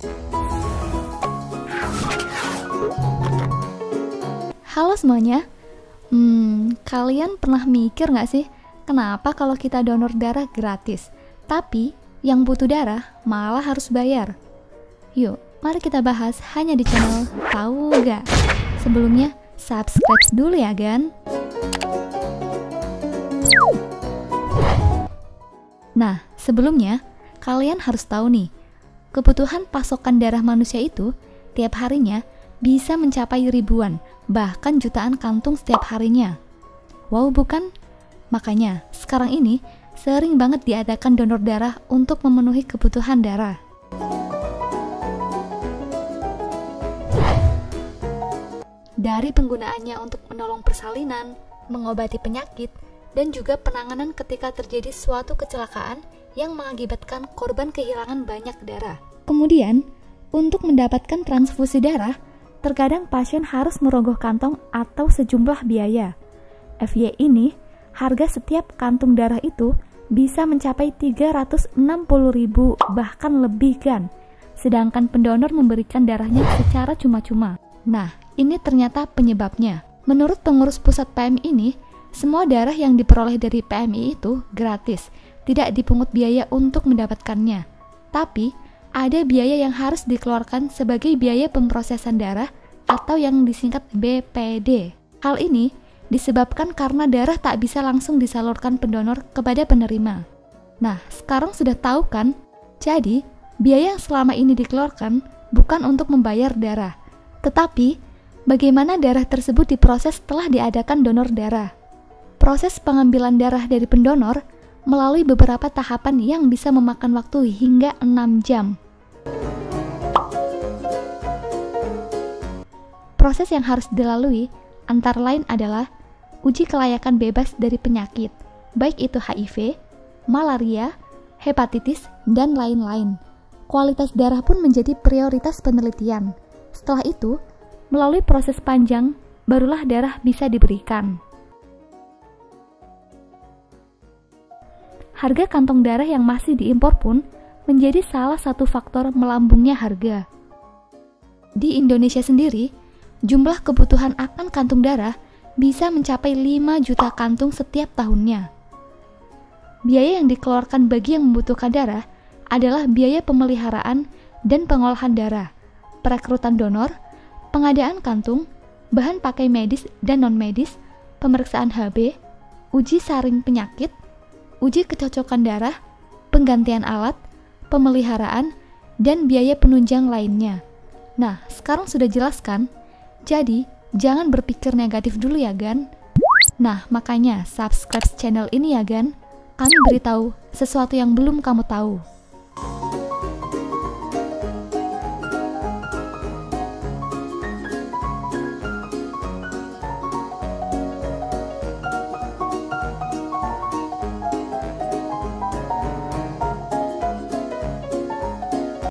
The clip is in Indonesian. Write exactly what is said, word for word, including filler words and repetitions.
Halo semuanya, hmm, kalian pernah mikir nggak sih, kenapa kalau kita donor darah gratis, tapi yang butuh darah malah harus bayar? Yuk, mari kita bahas hanya di channel Tahu Gak? Sebelumnya, subscribe dulu ya, Gan. Nah, sebelumnya, kalian harus tahu nih, kebutuhan pasokan darah manusia itu tiap harinya bisa mencapai ribuan, bahkan jutaan kantung setiap harinya. Wow, bukan? Makanya, sekarang ini sering banget diadakan donor darah untuk memenuhi kebutuhan darah. Dari penggunaannya untuk menolong persalinan, mengobati penyakit, dan juga penanganan ketika terjadi suatu kecelakaan yang mengakibatkan korban kehilangan banyak darah. Kemudian, untuk mendapatkan transfusi darah, terkadang pasien harus merogoh kantong atau sejumlah biaya. F Y ini, harga setiap kantung darah itu bisa mencapai tiga ratus enam puluh ribu bahkan lebih kan. Sedangkan pendonor memberikan darahnya secara cuma-cuma. Nah, ini ternyata penyebabnya. Menurut pengurus pusat P M I ini, semua darah yang diperoleh dari P M I itu gratis, tidak dipungut biaya untuk mendapatkannya. Tapi, ada biaya yang harus dikeluarkan sebagai biaya pemrosesan darah atau yang disingkat B P D. Hal ini disebabkan karena darah tak bisa langsung disalurkan pendonor kepada penerima. Nah, sekarang sudah tahu kan? Jadi, biaya yang selama ini dikeluarkan bukan untuk membayar darah, tetapi bagaimana darah tersebut diproses setelah diadakan donor darah. Proses pengambilan darah dari pendonor melalui beberapa tahapan yang bisa memakan waktu hingga enam jam. Proses yang harus dilalui antara lain adalah uji kelayakan bebas dari penyakit, baik itu H I V, malaria, hepatitis, dan lain-lain. Kualitas darah pun menjadi prioritas penelitian. Setelah itu, melalui proses panjang, barulah darah bisa diberikan. Harga kantong darah yang masih diimpor pun menjadi salah satu faktor melambungnya harga. Di Indonesia sendiri, jumlah kebutuhan akan kantung darah bisa mencapai lima juta kantung setiap tahunnya. Biaya yang dikeluarkan bagi yang membutuhkan darah adalah biaya pemeliharaan dan pengolahan darah, perekrutan donor, pengadaan kantung, bahan pakai medis dan non-medis, pemeriksaan H B, uji saring penyakit, uji kecocokan darah, penggantian alat, pemeliharaan, dan biaya penunjang lainnya. Nah, sekarang sudah jelas kan? Jadi, jangan berpikir negatif dulu ya, Gan. Nah, makanya subscribe channel ini ya, Gan. Kami beritahu sesuatu yang belum kamu tahu.